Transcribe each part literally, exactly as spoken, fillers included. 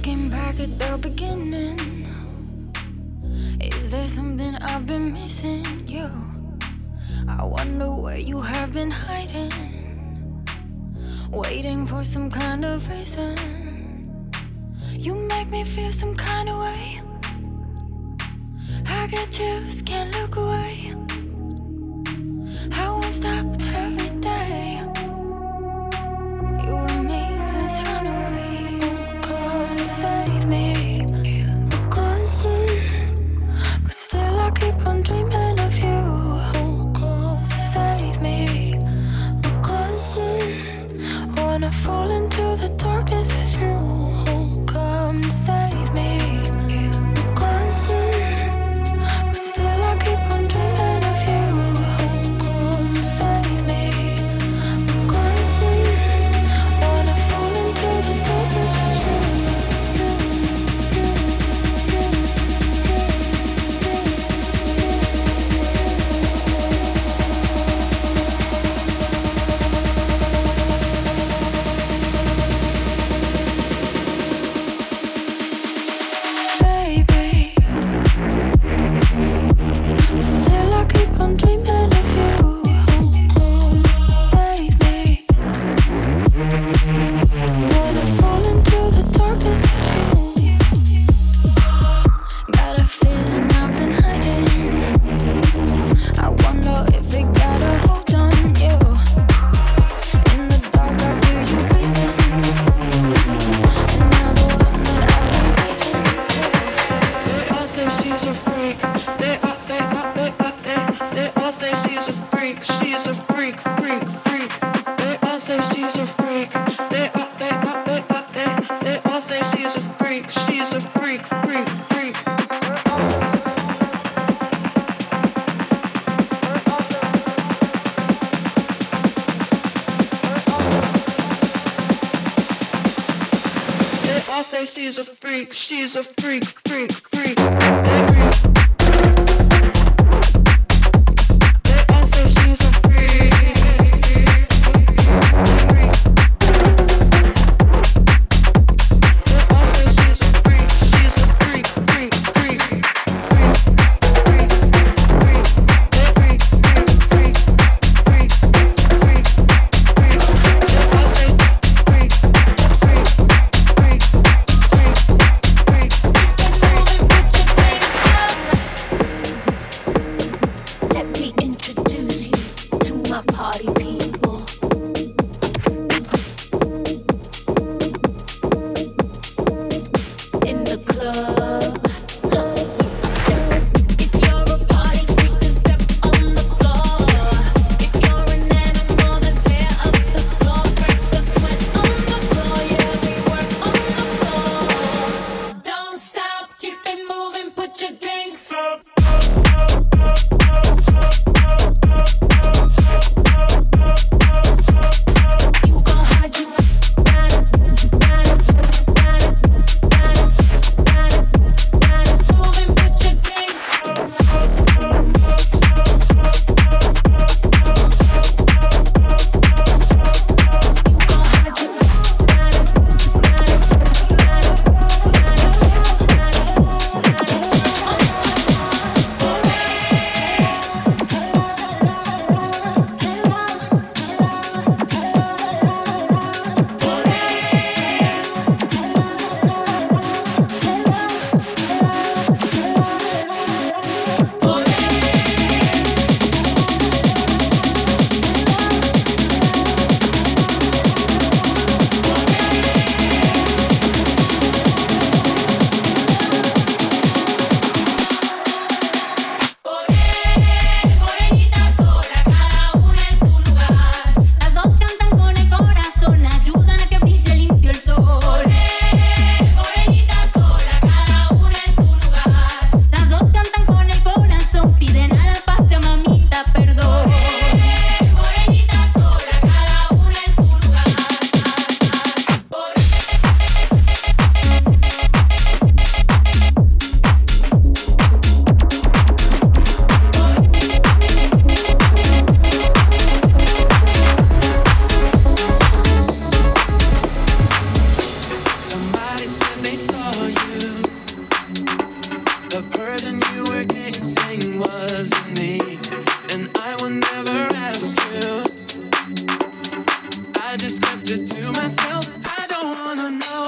Looking back at the beginning, is there something I've been missing? You, I wonder where you have been hiding, waiting for some kind of reason. You make me feel some kind of way. I get chills, can't look away. I won't stop every day. You and me, let's run away. Come and save me. I'm crazy, but still I keep on dreaming of you. Come save me. I'm crazy, wanna fall into the darkness with you. Come save me. I'm crazy, but still I keep on dreaming of you. Come save me. I'm crazy, wanna fall into the darkness with you. Baby, still I keep on dreaming of you. Save me. Wanna fall into the darkness with you. Got a feeling I've been hiding. I wonder if it got a hold on you. In the dark I feel you breathing, and now the one that I've been needing. They all say she's a freak. They all, they all, they all, they, they all say she's a freak. She's a freak, freak, freak. They all say she's a freak. They all, they all, they all, they, they all say she's a freak. She's a freak, freak, freak. They all say she's a freak. She's a freak, freak, freak. They freak. They all say she's a freak. They all say she's a freak. She's a freak, freak, freak. Freak, freak, freak. They freak, freak, freak, freak, freak. They all say freak, freak, freak, freak, freak, freak.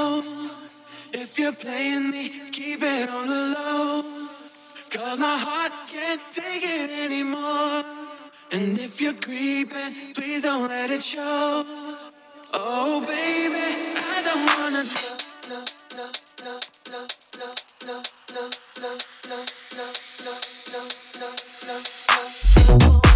know if you're playing me, keep it on the low. Cause my heart can't take it anymore. And if you're creeping, please don't let it show. Oh baby, I don't wanna no, no, no, no, no, no, no, no, no, no, no, no, no, no, no.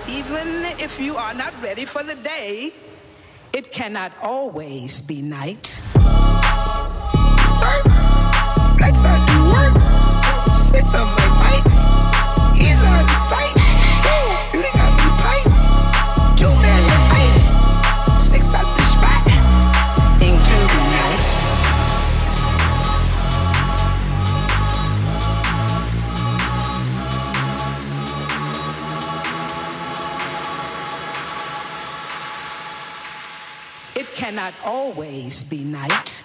Even if you are not ready for the day, it cannot always be night. Sir, flex I do work. Six of my bite. He's on sight. You done got me pipe. Two man the pipe. Six out the spot. Including night. It cannot always be night.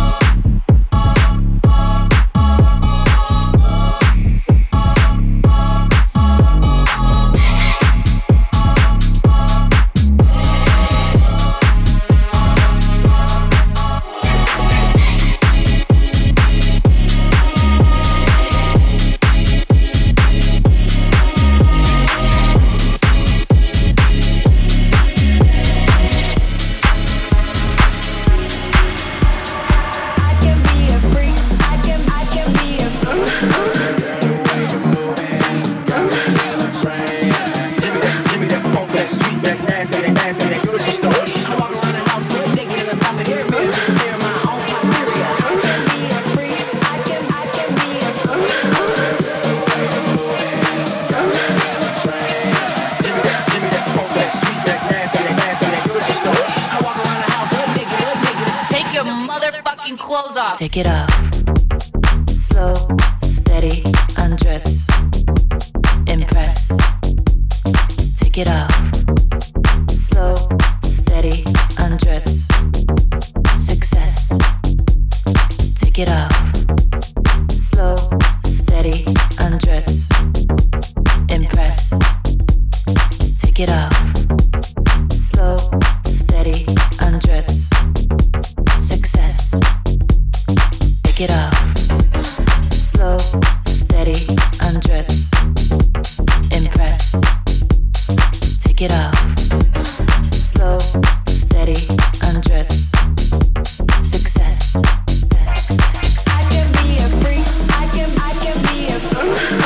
Take it off. Slow, steady, undress. Impress. Take it off. Slow, steady, undress. Success. Take it off. Slow, steady, undress. Impress. Take it off. Slow, steady, undress. Success. Take it off. Slow, steady, undress. Impress. Take it off. Slow, steady, undress. Success. I can be a freak. I can, I can be a freak.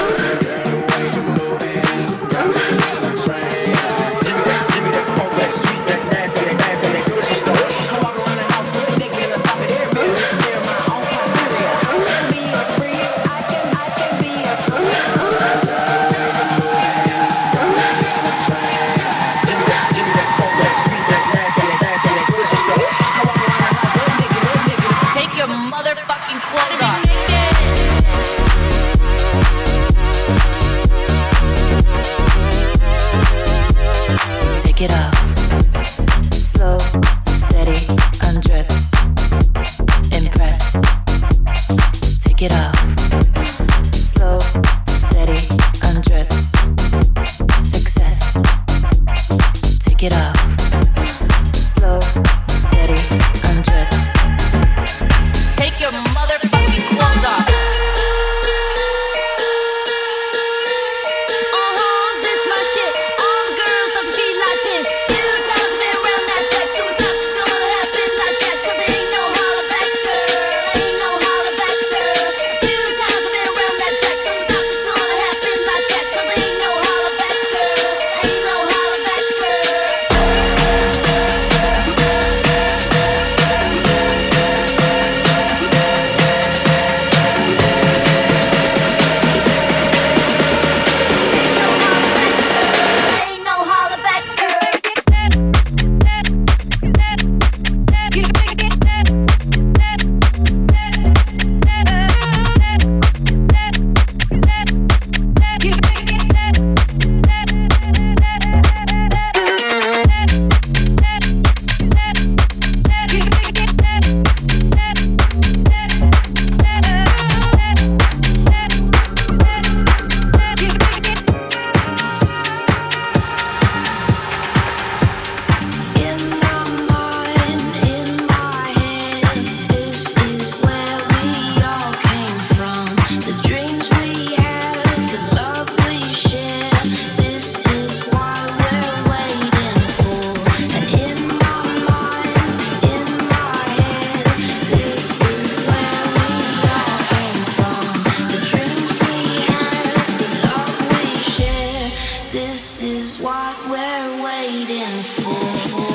Take it off. Slow, steady, undress. Impress. Take it off. Slow, steady, undress. Success. Take it off. Slow, steady, undress. Take your motherfucking clothes off. waiting for?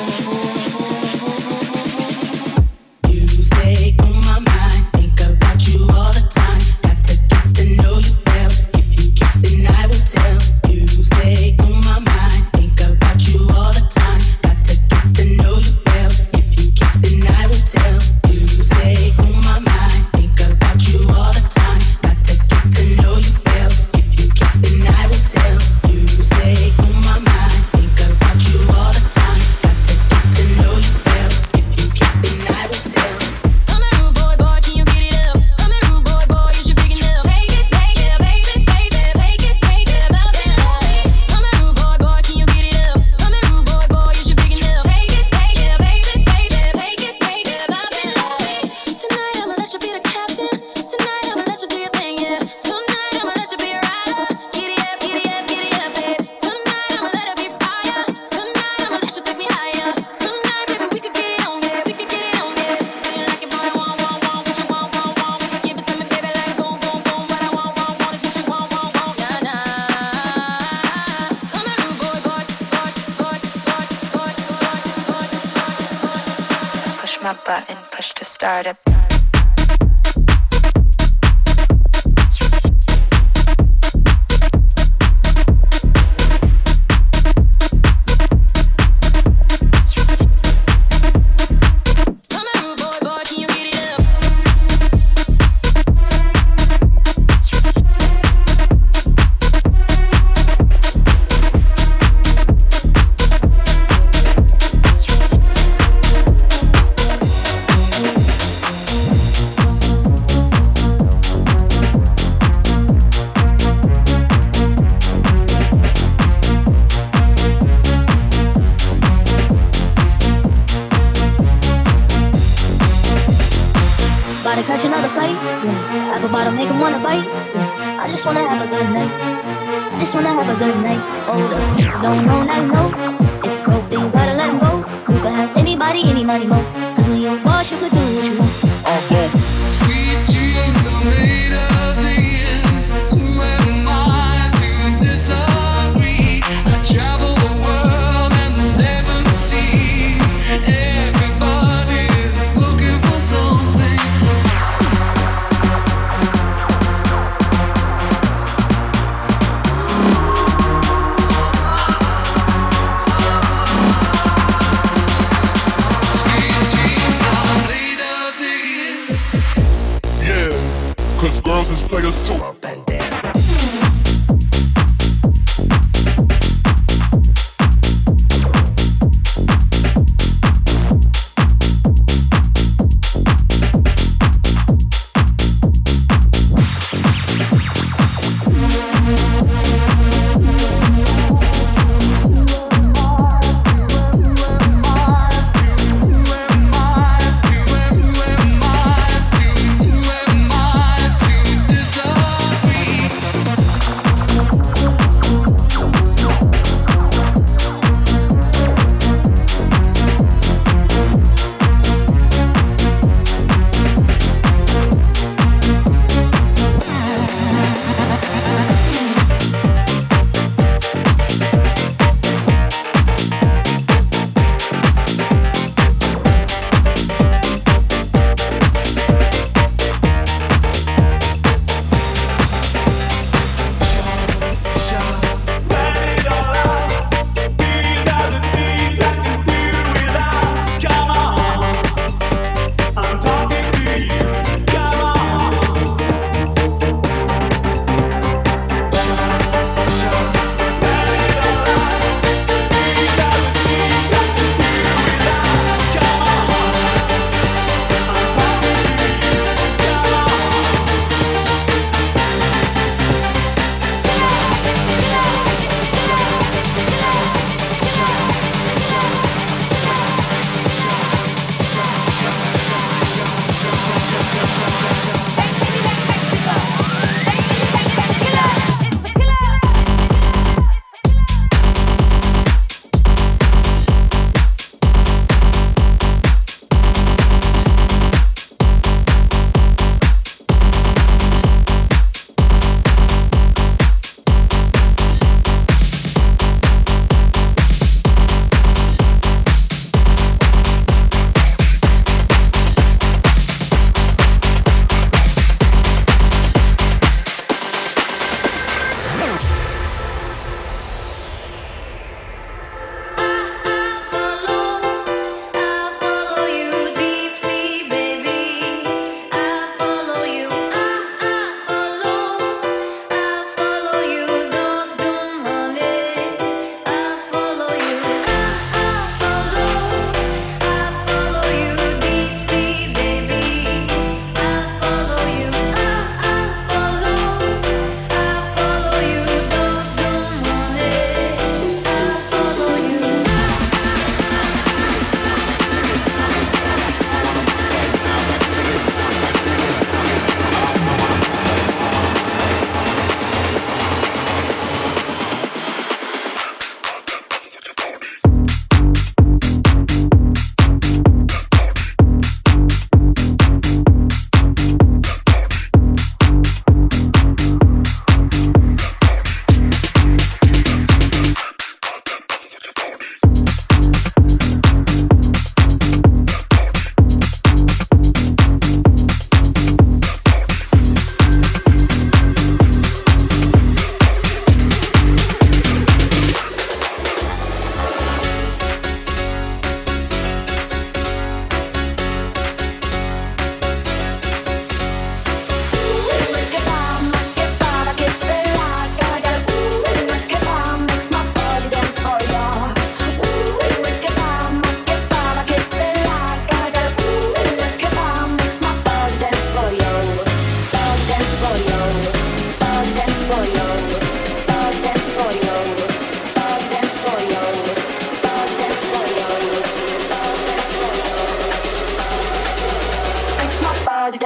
You stay on my mind, think about you all the time. Got to get to know you well. If you kiss, then I will tell. You stay on my mind, think about you all the time. Got to get to know you well. If you kiss, then I will tell. You stay on my mind, think about you all the time. Got to get to know you well. If you kiss, then I will tell. You stay on my mind, think about you all the time. Got to get to know you well. If you kiss, then I will tell. I'm a rude boy, boy, can you get it up? I'm a rude boy, boy, is you big enough? Take it, take it, baby, baby, take it, take it, love it, love it. I'm a rude boy, boy, can you get it up? I'm a rude boy, boy, is you big enough? Take it, take it, baby, baby, take it, take it, love it, love it. Tonight I'ma let you be the captain. Tonight I'ma let you do your thing, yeah. Tonight I'ma let you be a rider. Giddy up, giddy up, giddy up, babe. Tonight I'ma let it be fire. Tonight I'ma let you take me higher. Tonight, baby, we could get it on, yeah. We could get it on, yeah. Do you like it, boy? Want, want, want, what you want, want, want. Give it to me, baby, like boom, boom, boom. What I want, want, want is what you want, want, want. Nah, nah. I'm a rude boy, boy, boy, boy, boy, boy, boy, boy, boy. Push my button, push to start up. I'm a rude boy, boy, can you get it up? About to catch another fight. Yeah. Apple bottom make him wanna bite. Yeah. I just wanna have a good night. I just wanna have a good night. Hold up. Don't know, now you know. If you broke, then you gotta let him go. You could have anybody, any money, mo. Cause when you're a boss, you could do what you want. Sweet dreams are made of these. Who am I to disagree? I travel the world and the seven seas. Everybody is looking for something. Sweet dreams are made of these. Yeah, cause girls is players too. Up and down. Who am I to disagree?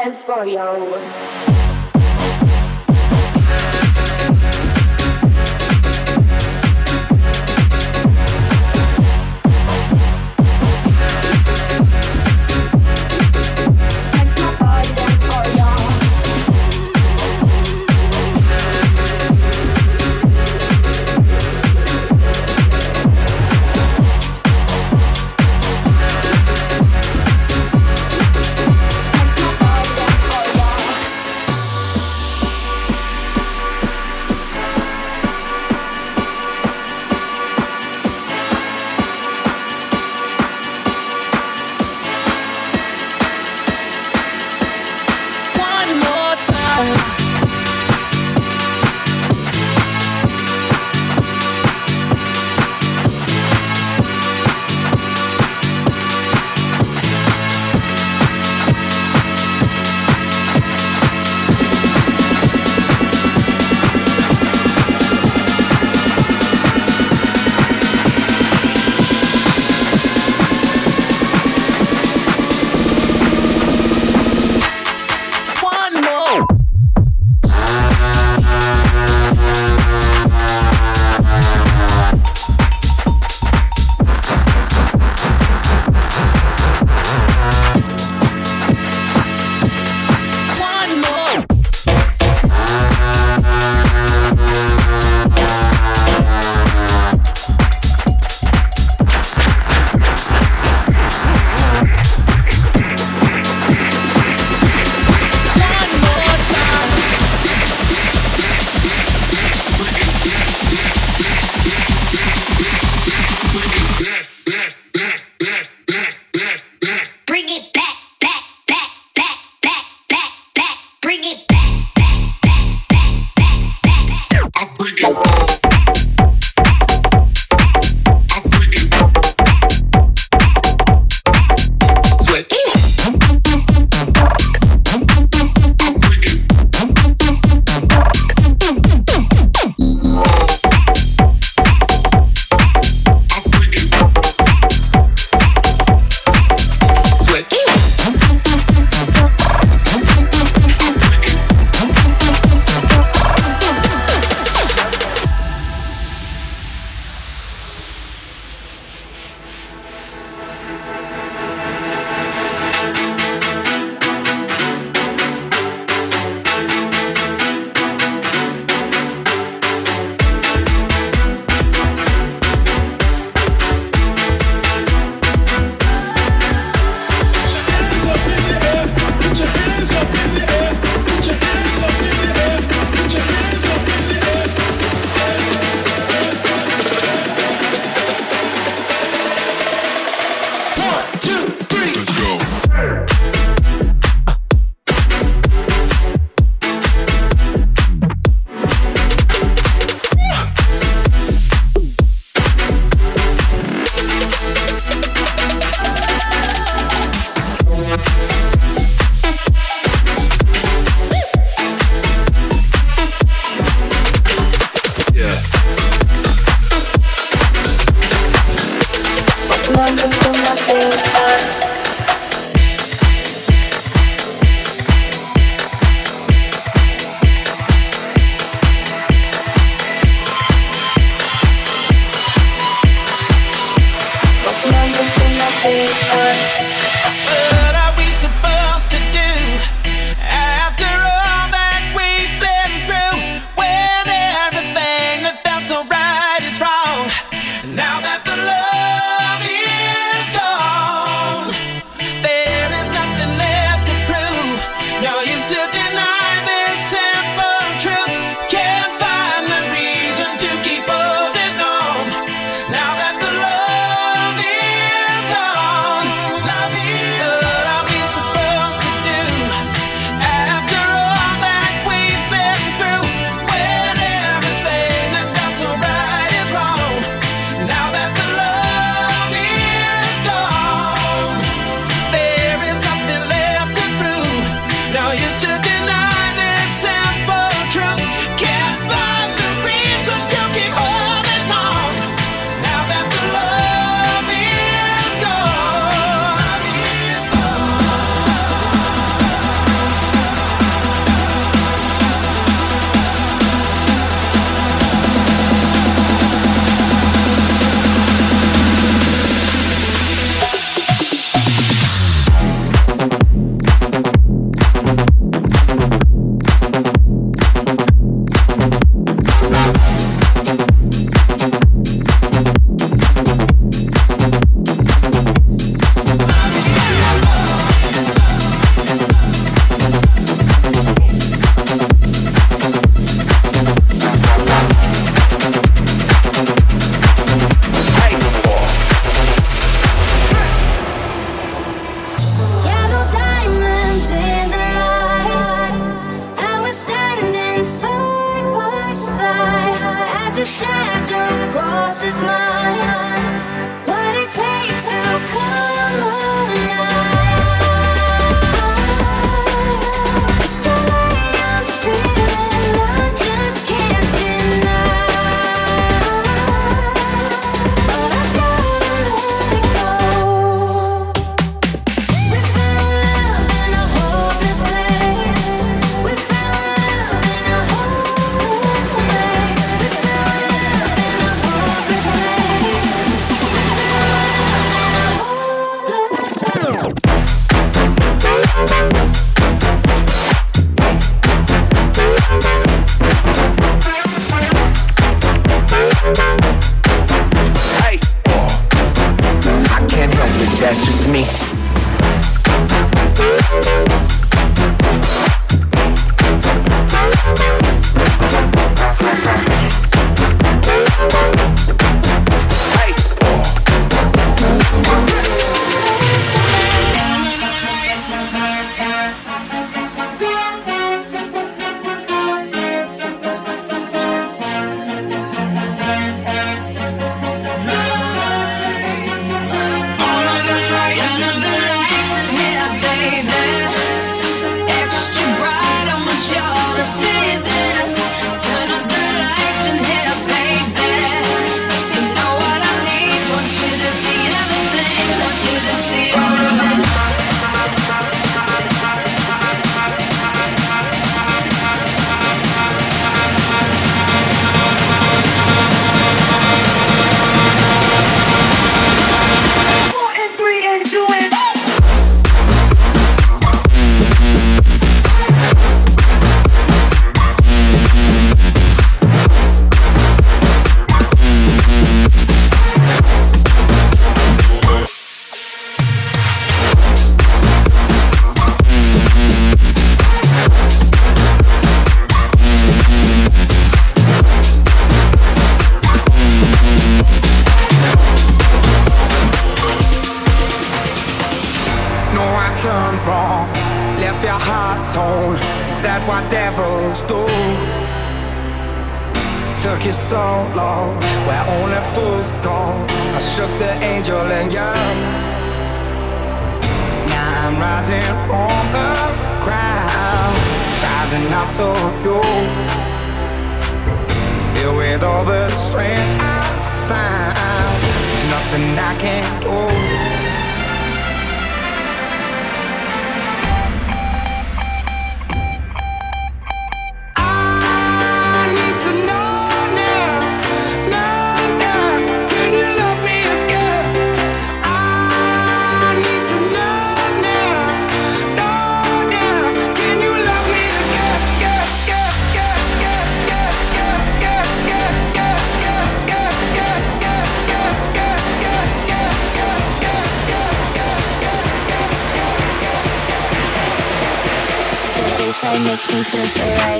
dance for you. Now that the love is gone, love is that's just me. It makes me feel so right.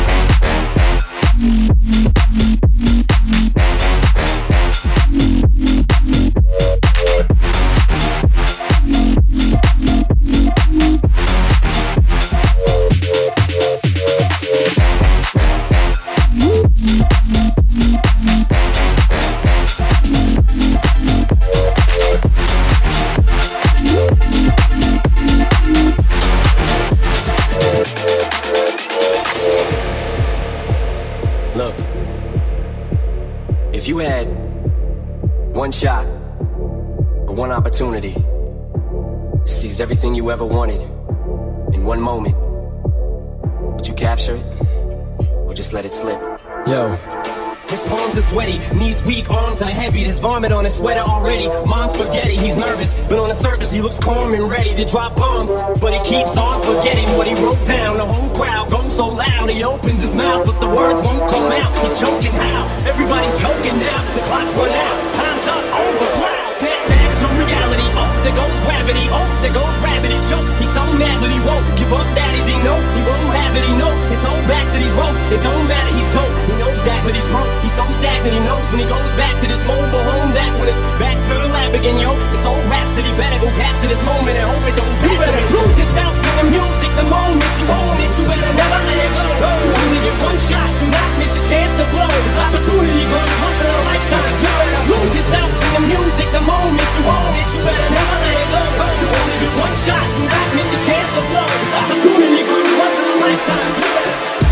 If you had one shot or one opportunity to seize everything you ever wanted in one moment, would you capture it or just let it slip? Yo. His palms are sweaty, knees weak, arms are heavy. There's vomit on his sweater already. Mom's spaghetti, he's nervous, but on the surface he looks calm and ready to drop bombs. But he keeps on forgetting what he wrote down. The whole crowd goes so loud, he opens his mouth, but the words won't come out. He's choking how? Everybody's choking now. The clock's run out, time's up, over. Snap back to reality. Oh, there goes gravity. Oh, there goes gravity. Choke. He's so mad, but he won't give up. That is he know he won't have it. He knows his whole back to these ropes. It don't matter. He's dope. He knows that, but he's broke. He's so stagnant. He knows when he goes back to this mobile home. That's when it's back to the lab again, yo. This whole rhapsody better go capture this moment and hope it don't pass. You better lose yourself in the music. The moment you own it, you better never let it go. You only get one shot. Do not miss a chance to blow. This opportunity comes once in a lifetime. You better lose yourself in the music. The moment you own it, you better never let it go. You only get one shot. Do not miss a chance to blow. This opportunity comes once in a lifetime. You better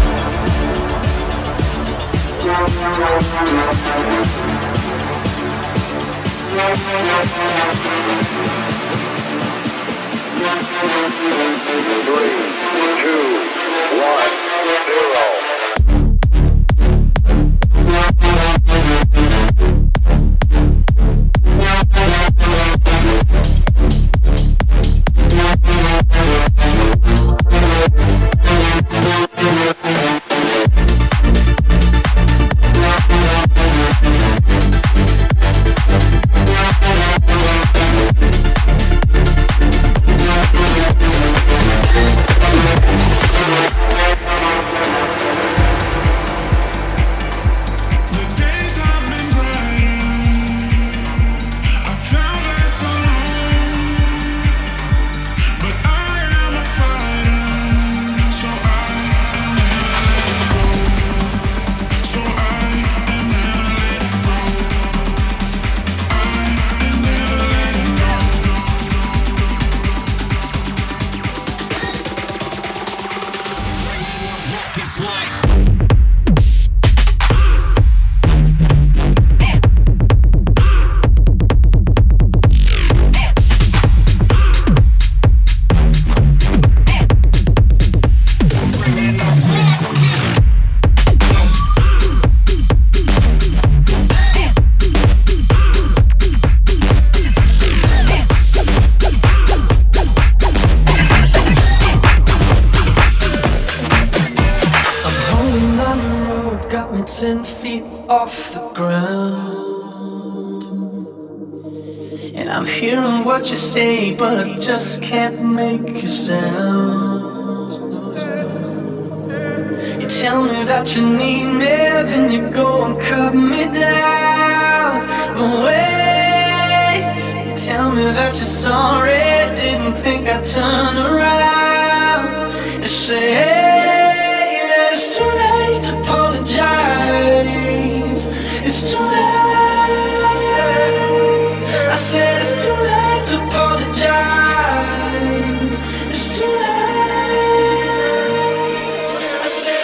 Three, two, one, zero. ten feet off the ground. And I'm hearing what you say, but I just can't make a sound. You tell me that you need me, then you go and cut me down. But wait, you tell me that you're sorry, didn't think I'd turn around and say, hey, that it's too late to apologize. It's too late. I said it's too late to apologize. It's too late. I said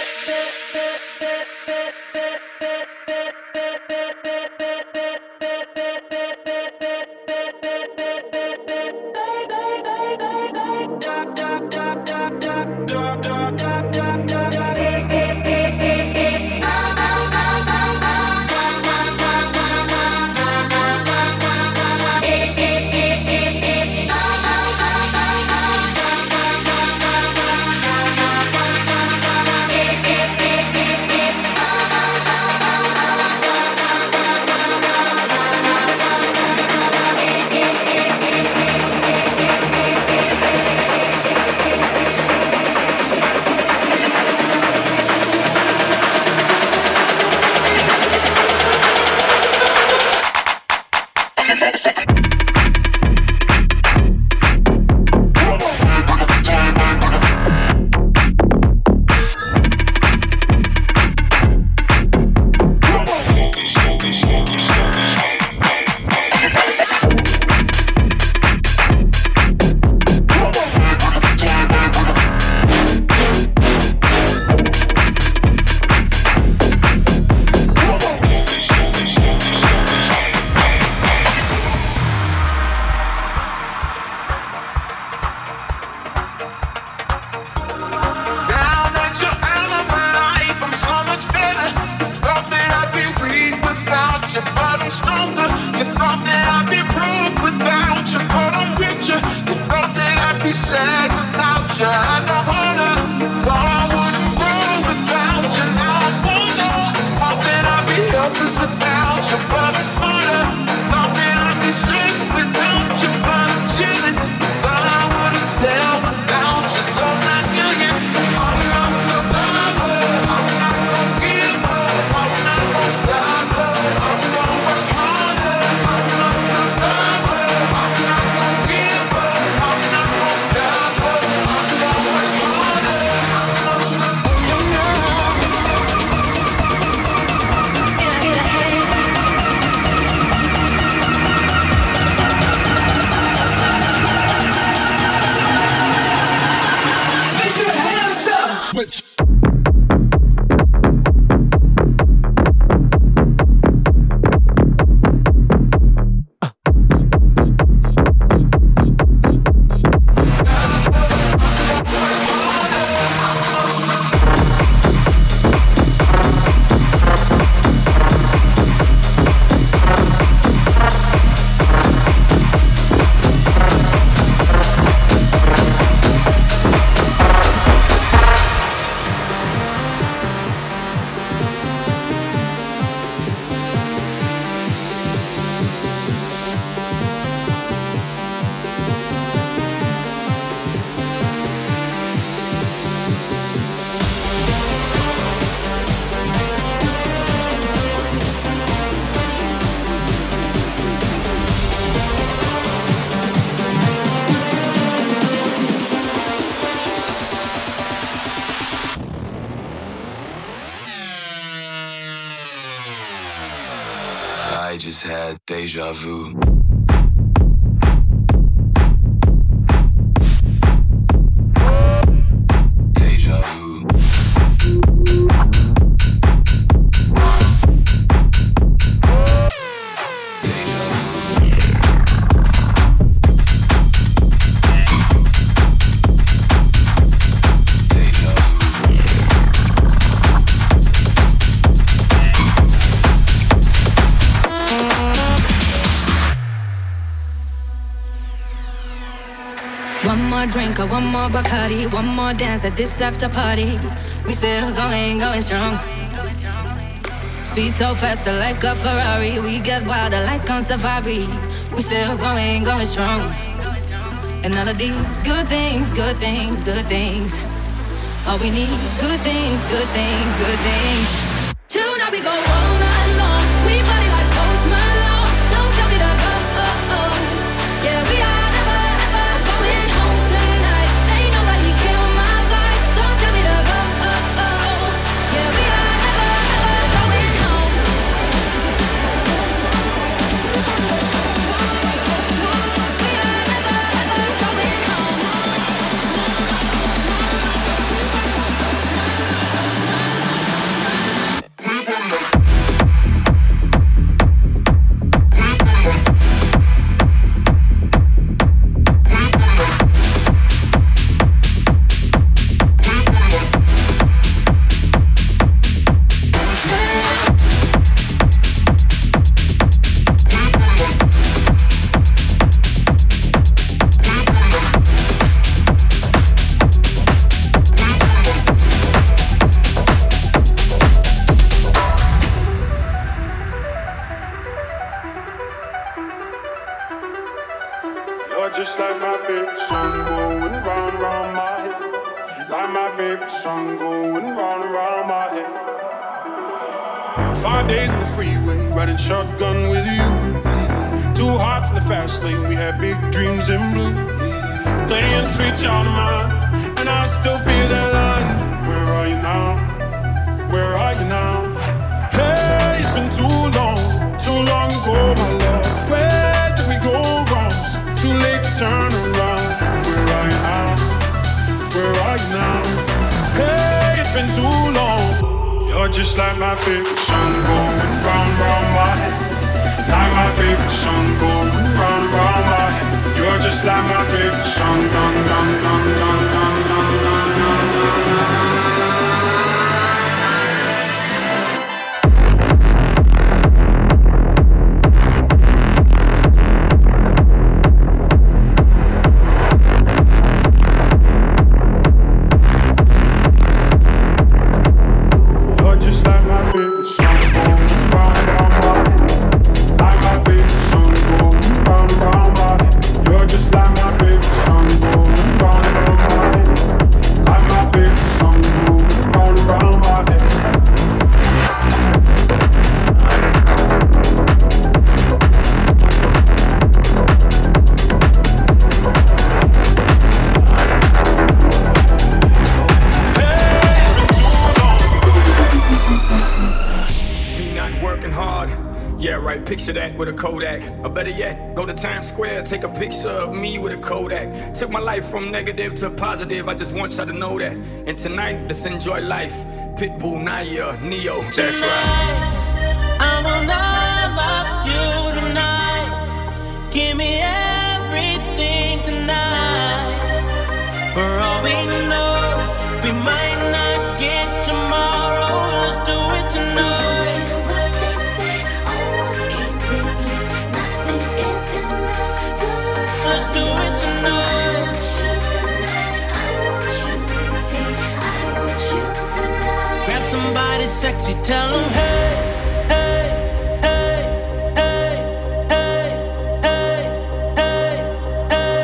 I just had deja vu. Deja vu. One more drink or one more Bacardi, one more dance at this after party. We still going, going strong. Speed so faster like a Ferrari. We get wilder like on safari. We still going, going strong. And all of these good things, good things, good things. All we need, good things, good things, good things. Tonight we go all night long. We party like Post Malone. Don't tell me to go, oh, oh. Yeah, we are never, ever going home tonight. Ain't nobody kill my vibe. Don't tell me to go, oh, oh. Yeah, we are never, ever going home. We are never, ever going home. You're just like my favorite song going round and round my head. Like my favorite song going round and round my head. Five days in the freeway, riding shotgun with you. Two hearts in the fast lane, we had big dreams in blue. Playing sweet child of mine, and I still feel that line. Where are you now? Where are you now? Hey, it's been too long, too long ago, my love. Where did we go wrong? Too late to turn around. Where are you now? Where are you now? Hey, it's been too long. You're just like my favorite song going round, round my head. Like my favorite song going round, round my head. You're just like my favorite song, dun, dun, dun, dun, dun, dun, dun, dun, dun. Picture that with a Kodak, or better yet, go to Times Square, take a picture of me with a Kodak. Took my life from negative to positive, I just want y'all to know that. And tonight, let's enjoy life. Pitbull, Naya, Neo, that's right. I will not love you tonight. Give me everything tonight. For all we know, we might not get tomorrow. Let's do it tonight. Let's do it tonight. Grab somebody sexy, tell them hey, hey, hey, hey, hey, hey, hey, hey,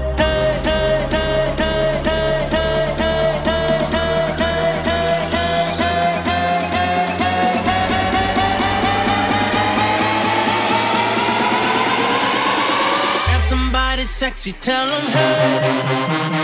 grab somebody sexy, tell them hey.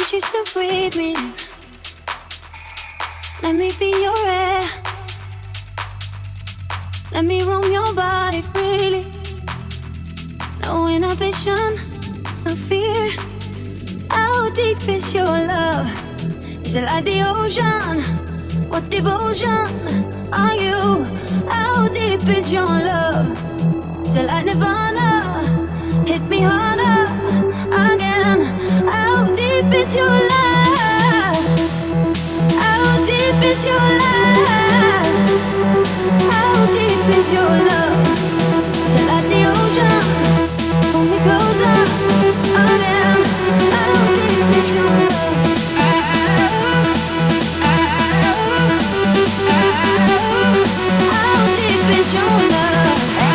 want you to breathe me in. Let me be your air. Let me roam your body freely. No inhibition, no fear. How deep is your love? Is it like the ocean? What devotion are you? How deep is your love? Is it like Nirvana? Hit me harder again. How deep is your love? How deep is your love? How deep is your love? Is it like the ocean? Pull me closer again. How deep is your love? Your love.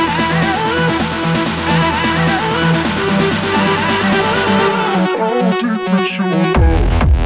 How deep is your love?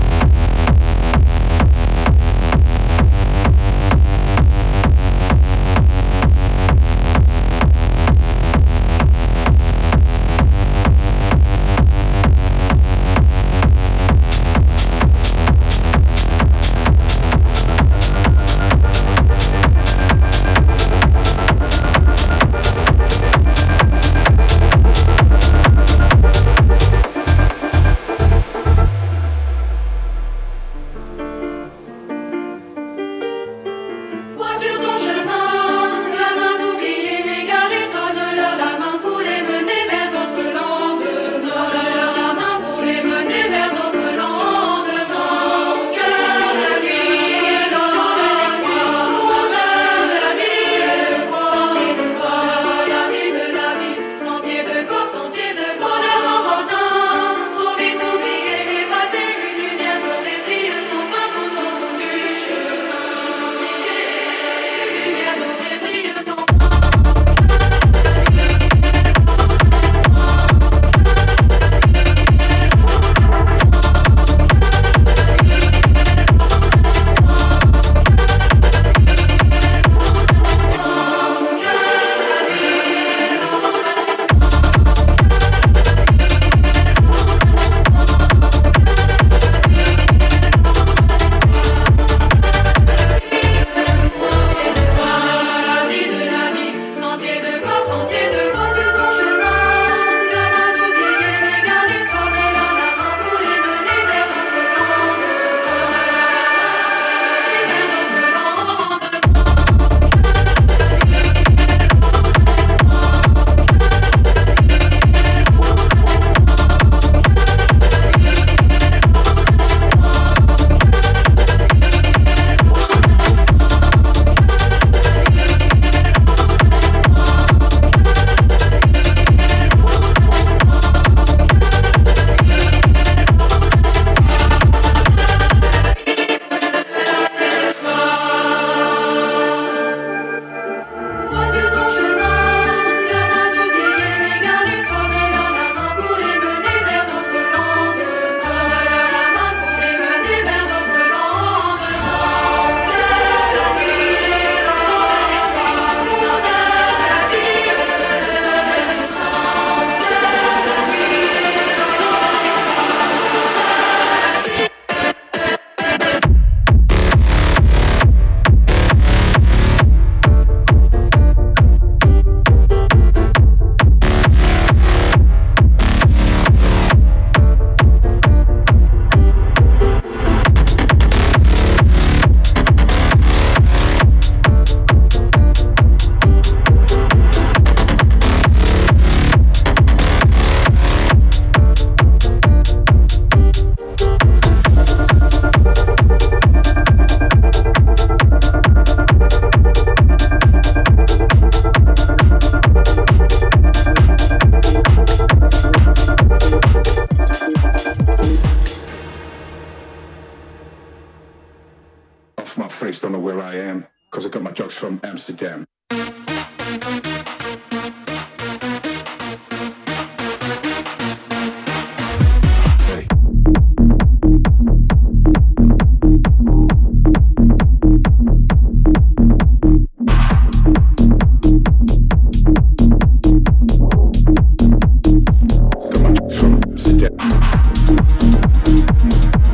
Don't know where I am, cause I got my drugs from Amsterdam. Got my drugs from Amsterdam.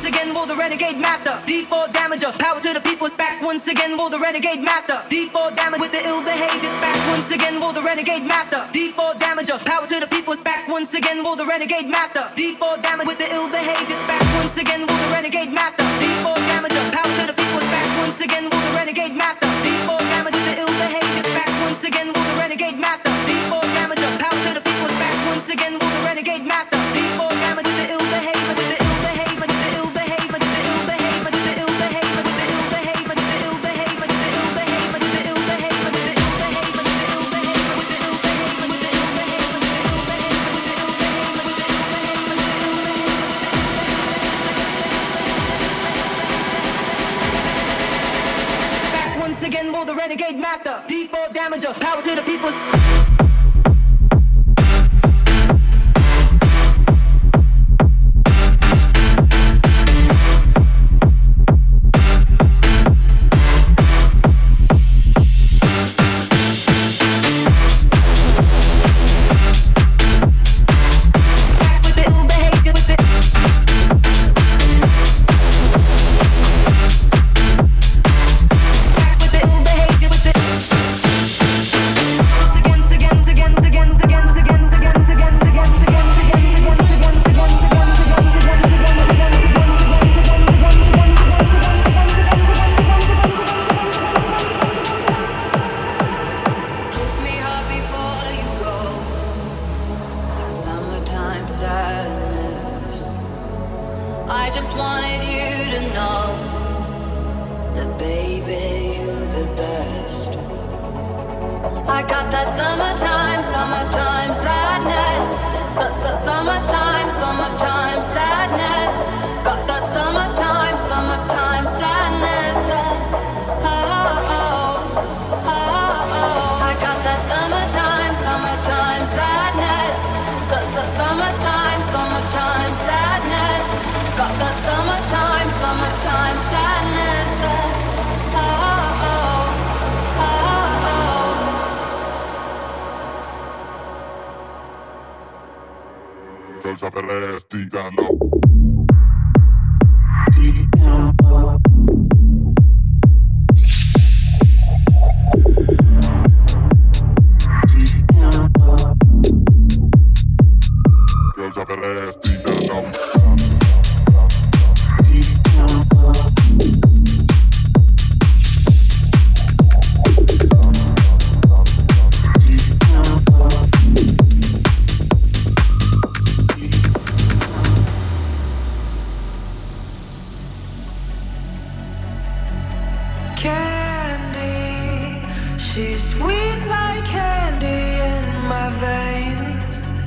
once again for the renegade master. D four damager, power to the people. Back once again for the renegade master. D four damage with the ill behavior. Back once again for the renegade master. D four damager, power to the people. Back once again for the renegade master. D four damage with the ill behavior. Back once again for the renegade master. D four damager, power to the people. Back once again for the renegade master. D four damage with the ill behavior. Back once again for the renegade master. D four damager, power to the people. Back once again for the renegade master. D four damage with the ill behavior. The ill behavior. The ill behavior. The ill behavior. The ill behavior. The ill behavior. The ill behavior. The ill behavior. The ill behavior. The ill behavior. The ill behavior. The ill behavior. The ill behavior. Back once again for the renegade master. D four damager, power to the people. Drop that ass deep down low. Girl, drop that ass deep down low. She's sweet like candy in my veins.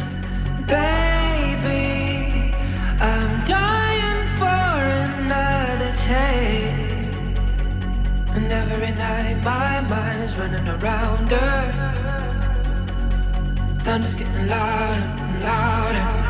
Baby, I'm dying for another taste. And every night my mind is running around her. Thunder's getting louder and louder.